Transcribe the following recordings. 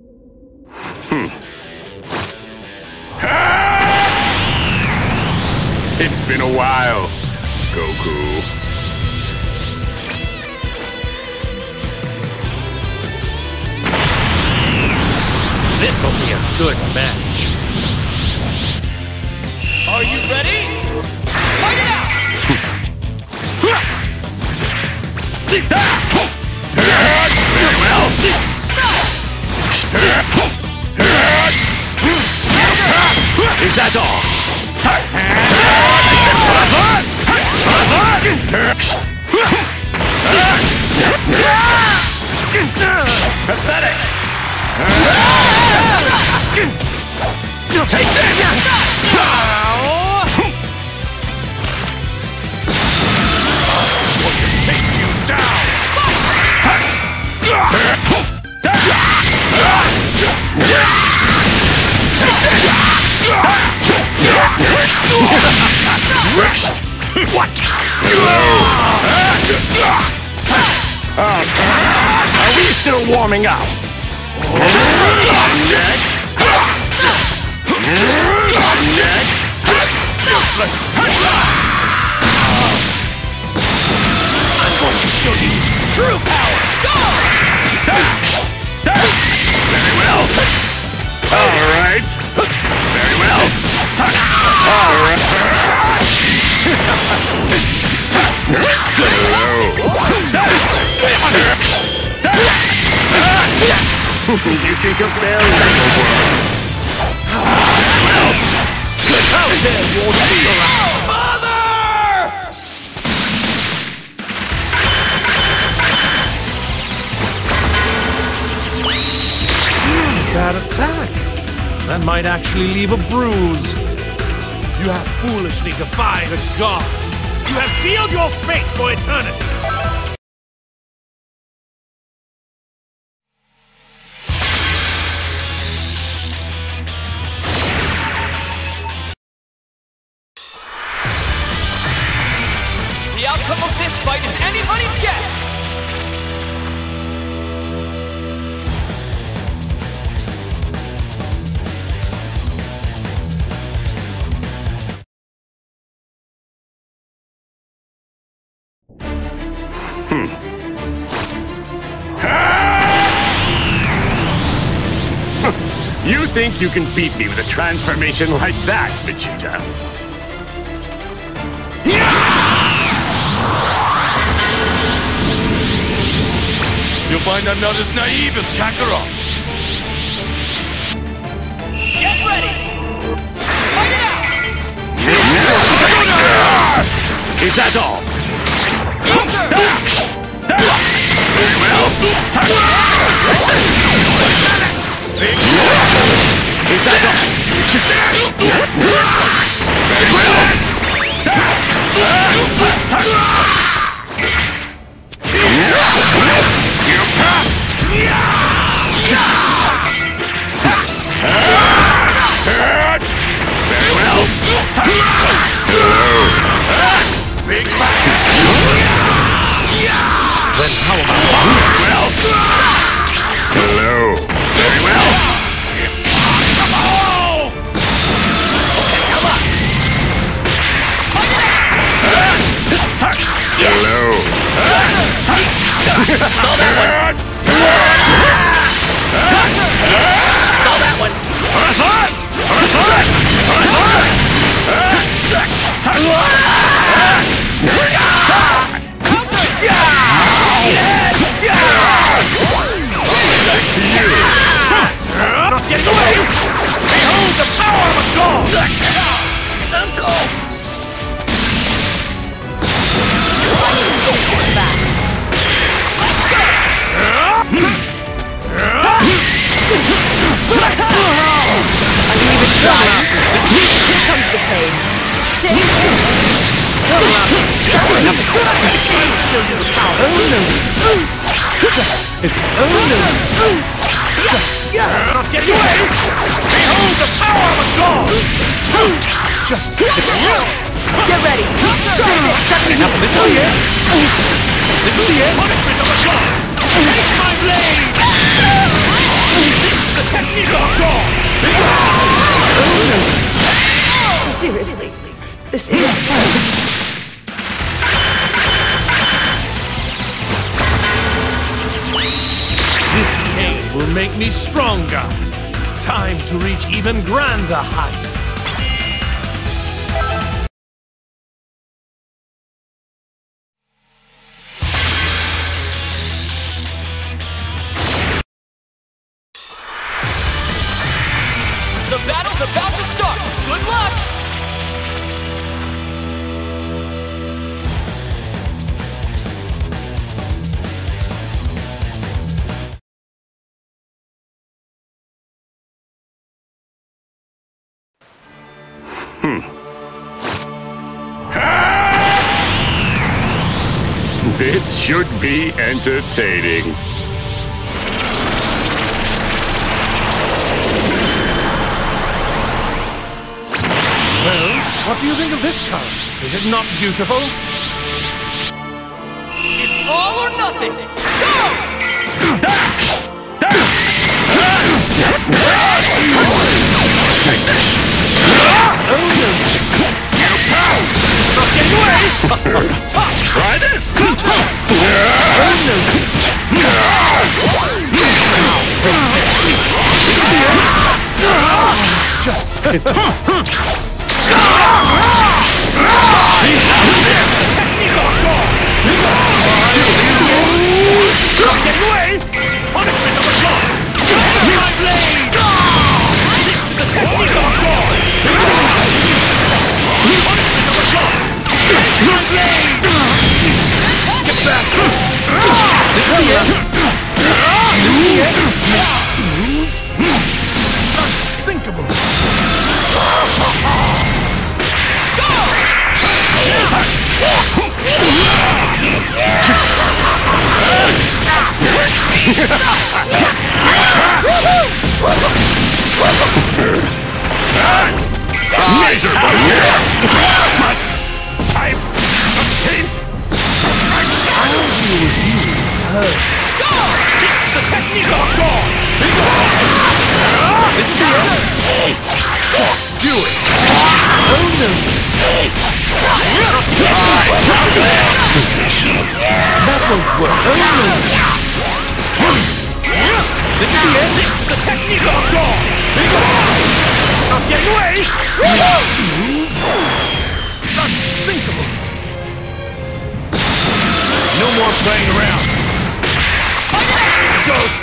It's been a while, Goku. This'll be a good match. Are you ready? Fight it out! Is that all? Pathetic! Take this! Take you down! What? Are we still warming up? Next! Next! I'm going to show you true power! Go! Very well! Alright! Very well! Alright! You think a failure will work? Well, how this won't be around? Bad attack. That might actually leave a bruise. You have foolishly defied a god. You have sealed your fate for eternity. The outcome of this fight is anybody's guess! You think you can beat me with a transformation like that, Vegeta? You'll find I'm not as naive as Kakarot. Get ready! Fight it out! Is that all? Counter! Very well. Is that all? Very well. You passed! Very well. Big Bang! Then how about Well. Hello. Very well. Impossible! Okay, come on. Hello. Saw that one! Saw that one! Thanks to you. Not getting away! Behold the power of a god! Uncle! I can even try. Here comes the pain. Take this. I'll show you the power. Oh no. it's Not getting away! Behold the power of a god! Get ready. Try this. 17. This is the end. This is the end. Punishment of the gods! Take my blade! This is the This isn't fun. This pain will make me stronger. Time to reach even grander heights. The battle's about to start! Good luck! This should be entertaining. Well, what do you think of this color? Is it not beautiful? It's all or nothing! Go! Take this! You pass! Not getting away! Try this! Not getting away! Punishment of the gods! My blade! This is the technique of God! Punishment of the gods! My blade! Get back! This is the end! Unthinkable. Razor I've obtained. I'll deal with you first. This is the technique of God! This is the end! Do it. Oh no. That won't work. Oh no. This is the end! This is the technique of God! Not getting away! Unthinkable. No more playing around. Ghost!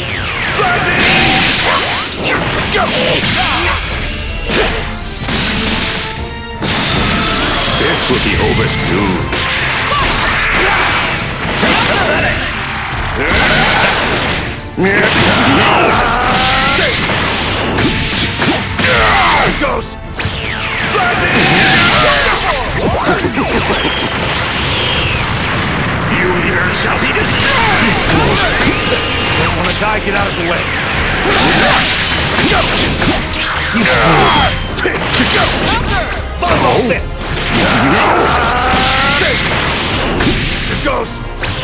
Let's go! This will be over soon. Ghost! You here shall be destroyed! Don't want to die, get out of the way. Fireball fist! Here goes!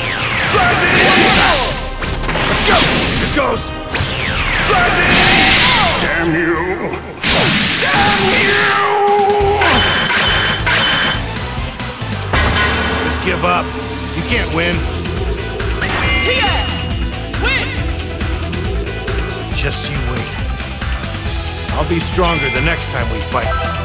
Let's go! Here goes! Damn you! Damn you! Just give up. You can't win. Tien! Win! Just you wait. I'll be stronger the next time we fight.